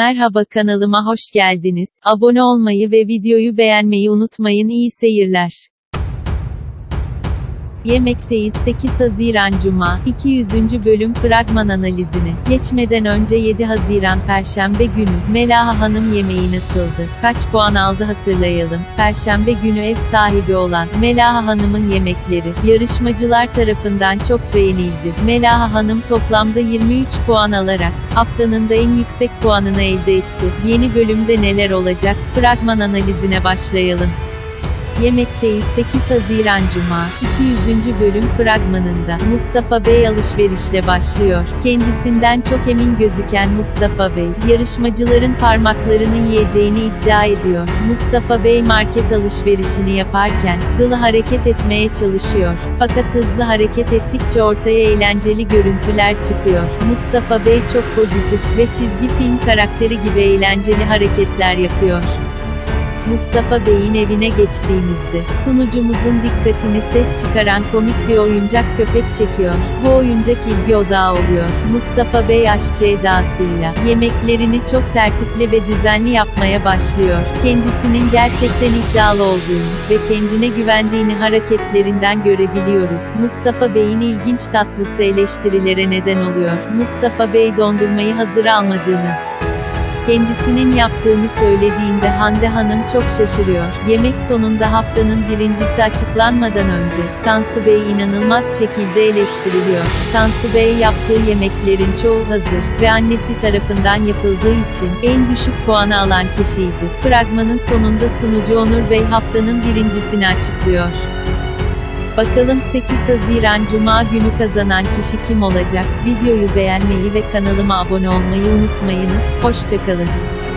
Merhaba, kanalıma hoş geldiniz. Abone olmayı ve videoyu beğenmeyi unutmayın. İyi seyirler. Yemekteyiz. 8 Haziran Cuma, 200. bölüm fragman analizine geçmeden önce 7 Haziran Perşembe günü Melaha Hanım yemeği nasıldı? Kaç puan aldı hatırlayalım. Perşembe günü ev sahibi olan Melaha Hanım'ın yemekleri yarışmacılar tarafından çok beğenildi. Melaha Hanım toplamda 23 puan alarak haftanın da en yüksek puanını elde etti. Yeni bölümde neler olacak? Fragman analizine başlayalım. Yemekteyiz. 8 Haziran Cuma, 200. bölüm fragmanında Mustafa Bey alışverişle başlıyor. Kendisinden çok emin gözüken Mustafa Bey, yarışmacıların parmaklarını yiyeceğini iddia ediyor. Mustafa Bey market alışverişini yaparken hızlı hareket etmeye çalışıyor. Fakat hızlı hareket ettikçe ortaya eğlenceli görüntüler çıkıyor. Mustafa Bey çok pozitif ve çizgi film karakteri gibi eğlenceli hareketler yapıyor. Mustafa Bey'in evine geçtiğimizde, sunucumuzun dikkatini ses çıkaran komik bir oyuncak köpek çekiyor. Bu oyuncak ilgi odağı oluyor. Mustafa Bey aşçı edasıyla, yemeklerini çok tertipli ve düzenli yapmaya başlıyor. Kendisinin gerçekten iddialı olduğunu ve kendine güvendiğini hareketlerinden görebiliyoruz. Mustafa Bey'in ilginç tatlısı eleştirilere neden oluyor. Mustafa Bey dondurmayı hazır almadığını, kendisinin yaptığını söylediğinde Hande Hanım çok şaşırıyor. Yemek sonunda haftanın birincisi açıklanmadan önce, Tansu Bey inanılmaz şekilde eleştiriliyor. Tansu Bey yaptığı yemeklerin çoğu hazır ve annesi tarafından yapıldığı için en düşük puanı alan kişiydi. Fragmanın sonunda sunucu Onur Bey haftanın birincisini açıklıyor. Bakalım 8 Haziran Cuma günü kazanan kişi kim olacak? Videoyu beğenmeyi ve kanalıma abone olmayı unutmayınız. Hoşça kalın.